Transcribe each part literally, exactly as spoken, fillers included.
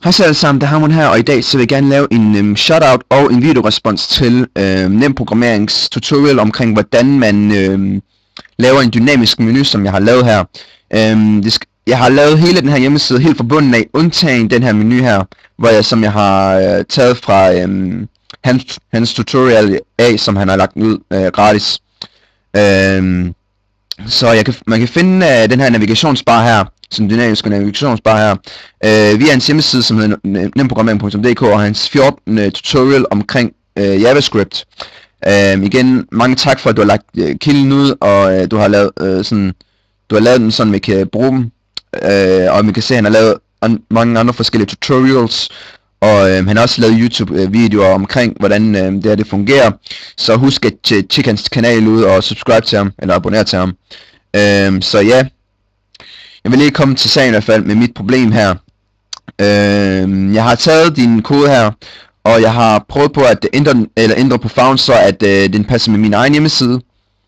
Hej så alle sammen, det er Hamon her, og i dag så vil jeg gerne lave en um, shoutout og en videorespons til uh, nem programmerings tutorial omkring hvordan man uh, laver en dynamisk menu, som jeg har lavet her. Um, det jeg har lavet hele den her hjemmeside helt forbundet af, undtagen den her menu her, hvor jeg, som jeg har uh, taget fra um, hans, hans tutorial af, som han har lagt ud uh, gratis. Um, så jeg kan, man kan finde uh, den her navigationsbar her, som dynamisk navigationsbar her, øh, via hans hjemmeside, som hedder nemprogrammering punktum d k, og hans fjortende tutorial omkring øh, JavaScript. Øh, igen, mange tak for, at du har lagt øh, kilden ud, og øh, du har lavet øh, sådan, du har lavet den sådan, vi kan bruge dem, øh, og man kan se, at han har lavet an mange andre forskellige tutorials, og øh, han har også lavet YouTube-videoer omkring, hvordan øh, det her det fungerer. Så husk at tjekke hans kanal ud, og subscribe til ham, eller abonnere til ham. Øh, så ja. Jeg vil lige komme til sagen i hvert fald med mit problem her. Øh, jeg har taget din kode her, og jeg har prøvet på at ændre, eller ændre på farven, så at øh, den passer med min egen hjemmeside.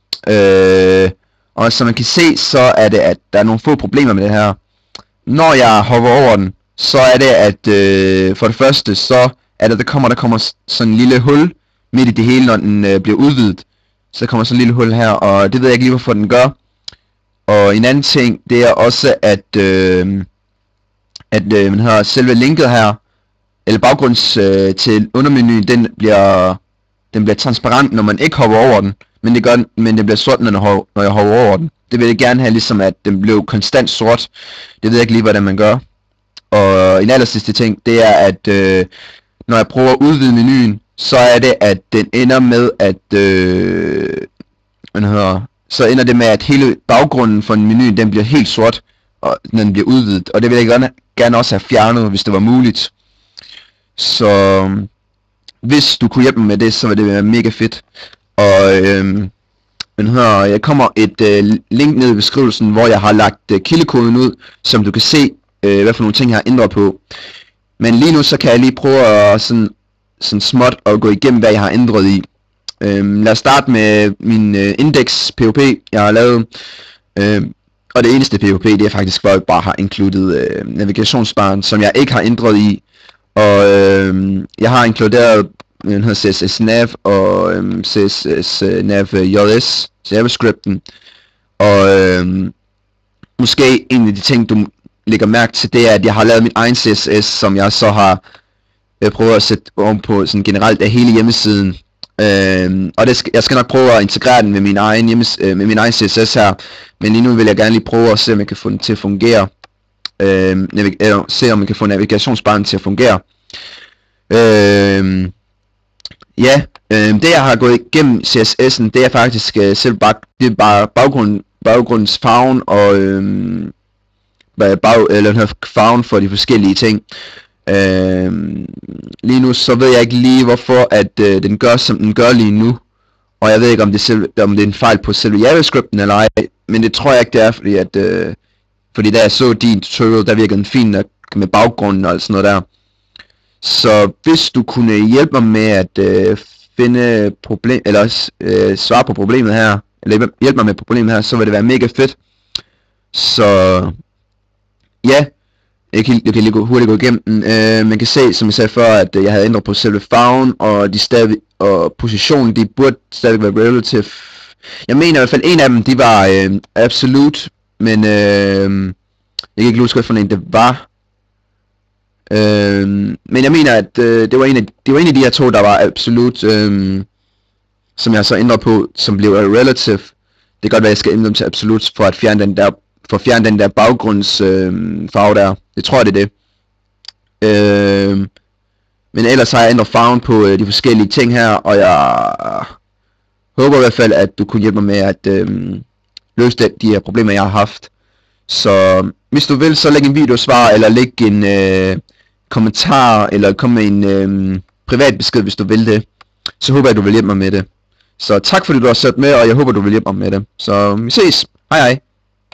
Øh, og som man kan se, så er det, at der er nogle få problemer med det her. Når jeg hopper over den, så er det, at øh, for det første, så er det, der kommer, der kommer sådan en lille hul midt i det hele, når den øh, bliver udvidet. Så der kommer sådan en lille hul her, og det ved jeg ikke lige, hvorfor den gør. Og en anden ting, det er også, at, øh, at øh, man har selve linket her, eller baggrunds øh, til undermenuen, den bliver, den bliver transparent, når man ikke hopper over den, men det, gør, men det bliver sort, når, når jeg hopper over den. Det vil jeg gerne have, ligesom at den blev konstant sort. Det ved jeg ikke lige, hvordan man gør. Og en aller sidste ting, det er, at øh, når jeg prøver at udvide menuen, så er det, at den ender med, at øh, hvad hedder, så ender det med, at hele baggrunden for en menu, den bliver helt sort, og den bliver udvidet. Og det vil jeg gerne, gerne også have fjernet, hvis det var muligt. Så hvis du kunne hjælpe mig med det, så ville det være mega fedt. Og øhm, her, jeg kommer et øh, link ned i beskrivelsen, hvor jeg har lagt øh, kildekoden ud, som du kan se, øh, hvad for nogle ting jeg har ændret på. Men lige nu, så kan jeg lige prøve at sådan, sådan småt at gå igennem, hvad jeg har ændret i. Øhm, lad os starte med min øh, index P H P, jeg har lavet, øhm, og det eneste P H P, det er faktisk, hvor jeg bare har inkluderet øh, navigationsbaren, som jeg ikke har ændret i, og øh, jeg har inkluderet den hedder C S S nav og øh, C S S nav J S, JavaScripten, og øh, måske en af de ting, du lægger mærke til, det er, at jeg har lavet min egen C S S, som jeg så har øh, prøvet at sætte ovenpå sådan generelt af hele hjemmesiden. Øhm, og det skal, jeg skal nok prøve at integrere den med min egen hjemmes, øh, med min egen C S S her, men lige nu vil jeg gerne lige prøve at se om jeg kan få den til at fungere, øhm, eller se om jeg kan få navigationsbaren til at fungere. Øhm, ja, øhm, det jeg har gået igennem C S S'en, det er faktisk øh, selv bare, det er bare baggrund, baggrundsfarven og øhm, bag, eller farven for de forskellige ting. Øh, lige nu så ved jeg ikke lige hvorfor at øh, den gør som den gør lige nu, og jeg ved ikke om det, selv, om det er en fejl på selve JavaScripten eller ej, men det tror jeg ikke det er, fordi at øh, fordi da jeg så din tutorial, der virkede den fint nok med baggrunden og sådan noget der. Så hvis du kunne hjælpe mig med at øh, finde problem eller øh, svare på problemet her, eller hjælpe mig med problemet her, så vil det være mega fedt. Så ja. Jeg kan, jeg kan lige gå, hurtigt gå igennem den. Øh, man kan se, som jeg sagde før, at øh, jeg havde ændret på selve farven, og de stadig, og positionen, de burde stadig være relative. Jeg mener i hvert fald, en af dem, de var øh, absolut, men øh, jeg kan ikke huske, hvad for en det var. Øh, men jeg mener, at øh, det, var en af, det var en af de her to, der var absolut, øh, som jeg så ændrede på, som blev relative. Det kan godt være, at jeg skal ændre dem til absolut, for at fjerne den der for at fjerne den der baggrundsfarve øh, der. Jeg tror det er det. Øh, men ellers har jeg ændret farven på øh, de forskellige ting her, og jeg håber i hvert fald, at du kunne hjælpe mig med at øh, løse de, de her problemer, jeg har haft. Så hvis du vil, så læg en videosvar, eller læg en øh, kommentar, eller kom med en øh, privat besked, hvis du vil det. Så håber jeg, at du vil hjælpe mig med det. Så tak fordi du har set med, og jeg håber, du vil hjælpe mig med det. Så vi ses. Hej hej.